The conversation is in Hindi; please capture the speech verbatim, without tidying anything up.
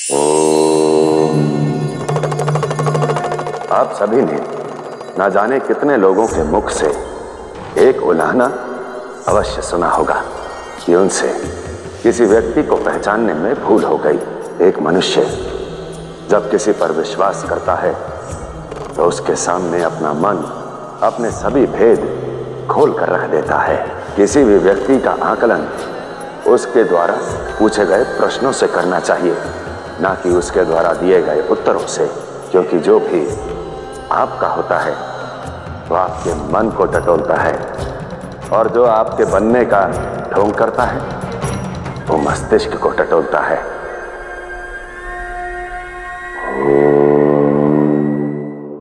आप सभी ने ना जाने कितने लोगों के मुख से एक उलाहना अवश्य सुना होगा कि उनसे किसी व्यक्ति को पहचानने में भूल हो गई। एक मनुष्य जब किसी पर विश्वास करता है तो उसके सामने अपना मन, अपने सभी भेद खोल कर रख देता है। किसी भी व्यक्ति का आकलन उसके द्वारा पूछे गए प्रश्नों से करना चाहिए, ना कि उसके द्वारा दिए गए उत्तरों से, क्योंकि जो भी आपका होता है वो आपके मन को टटोलता है और जो आपके बनने का ढोंग करता है वो मस्तिष्क को टटोलता है।